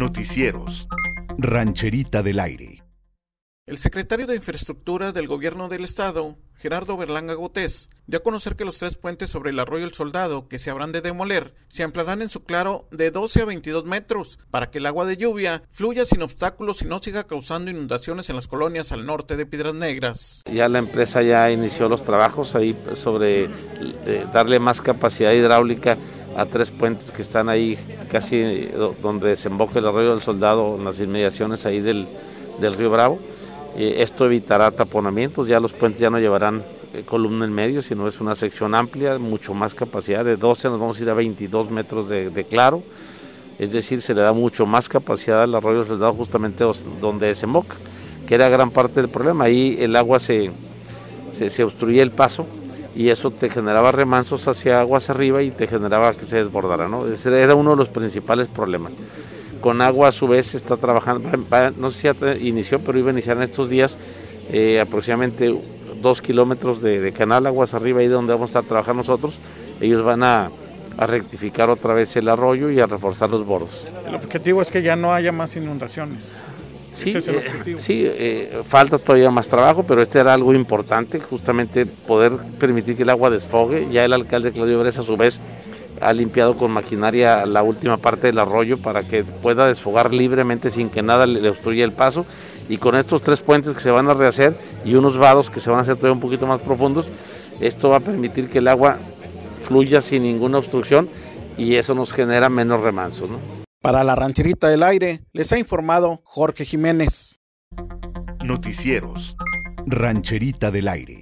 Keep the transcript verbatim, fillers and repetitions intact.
Noticieros. Rancherita del Aire. El secretario de Infraestructura del Gobierno del Estado, Gerardo Berlanga Gótez, dio a conocer que los tres puentes sobre el arroyo El Soldado que se habrán de demoler se ampliarán en su claro de doce a veintidós metros para que el agua de lluvia fluya sin obstáculos y no siga causando inundaciones en las colonias al norte de Piedras Negras. Ya la empresa ya inició los trabajos ahí sobre eh, darle más capacidad hidráulica a tres puentes que están ahí casi donde desemboca el arroyo del Soldado, en las inmediaciones ahí del, del río Bravo. Eh, esto evitará taponamientos, ya los puentes ya no llevarán eh, columna en medio, sino es una sección amplia, mucho más capacidad, de doce nos vamos a ir a veintidós metros de, de claro, es decir, se le da mucho más capacidad al arroyo del Soldado justamente donde desemboca, que era gran parte del problema. Ahí el agua se, se, se obstruía el paso y eso te generaba remansos hacia aguas arriba y te generaba que se desbordara, ¿no? Ese era uno de los principales problemas. Con agua a su vez se está trabajando, no sé si ya inició, pero iba a iniciar en estos días eh, aproximadamente dos kilómetros de, de canal aguas arriba, ahí donde vamos a estar trabajando nosotros. Ellos van a, a rectificar otra vez el arroyo y a reforzar los bordos. El objetivo es que ya no haya más inundaciones. Sí, es el eh, sí eh, falta todavía más trabajo, pero este era algo importante, justamente poder permitir que el agua desfogue. Ya el alcalde Claudio Bres a su vez ha limpiado con maquinaria la última parte del arroyo para que pueda desfogar libremente sin que nada le obstruya el paso, y con estos tres puentes que se van a rehacer y unos vados que se van a hacer todavía un poquito más profundos, esto va a permitir que el agua fluya sin ninguna obstrucción y eso nos genera menos remansos, ¿no? Para la Rancherita del Aire, les ha informado Jorge Jiménez. Noticieros. Rancherita del Aire.